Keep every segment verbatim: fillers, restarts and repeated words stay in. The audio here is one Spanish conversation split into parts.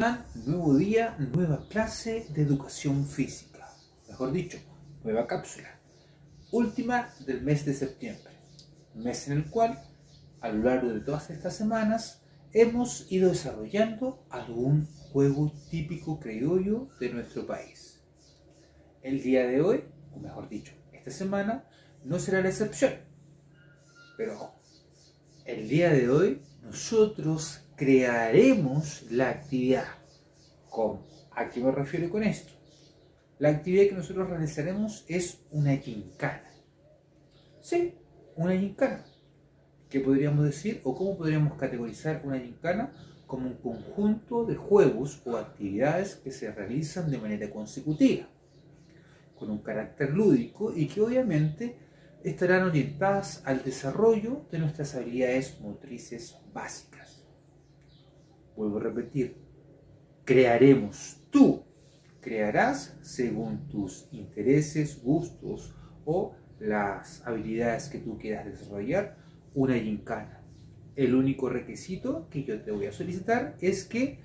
Nuevo día, nueva clase de educación física. Mejor dicho, nueva cápsula. Última del mes de septiembre. Mes en el cual, a lo largo de todas estas semanas, hemos ido desarrollando algún juego típico criollo de nuestro país. El día de hoy, o mejor dicho, esta semana, no será la excepción. Pero ojo, el día de hoy nosotros crearemos la actividad. ¿Cómo? ¿A qué me refiero con esto? La actividad que nosotros realizaremos es una gincana. Sí, una gincana. ¿Qué podríamos decir o cómo podríamos categorizar una gincana? Como un conjunto de juegos o actividades que se realizan de manera consecutiva, con un carácter lúdico y que obviamente estarán orientadas al desarrollo de nuestras habilidades motrices básicas. Vuelvo a repetir, crearemos, tú crearás según tus intereses, gustos o las habilidades que tú quieras desarrollar una gincana. El único requisito que yo te voy a solicitar es que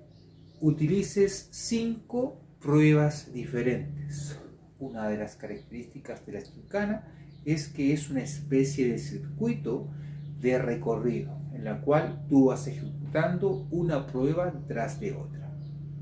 utilices cinco pruebas diferentes. Una de las características de la gincana es que es una especie de circuito de recorrido en la cual tú vas ejecutando una prueba tras de otra.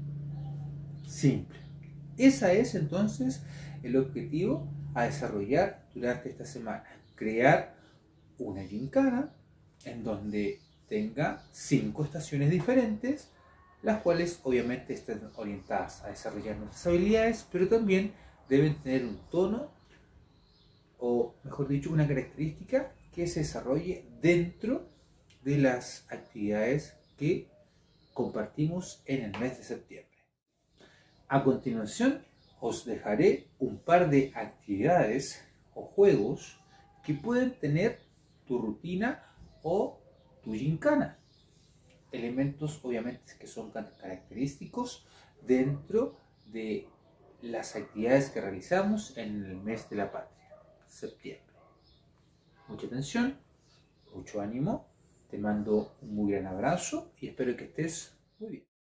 Simple. Ese es entonces el objetivo a desarrollar durante esta semana. Crear una gincana en donde tenga cinco estaciones diferentes, las cuales obviamente están orientadas a desarrollar nuestras habilidades, pero también deben tener un tono, o mejor dicho, una característica que se desarrolle dentro de las actividades que compartimos en el mes de septiembre. A continuación, os dejaré un par de actividades o juegos que pueden tener tu rutina o tu gincana. Elementos obviamente que son característicos dentro de las actividades que realizamos en el mes de la patria, septiembre. Mucha atención, mucho ánimo, te mando un muy gran abrazo y espero que estés muy bien.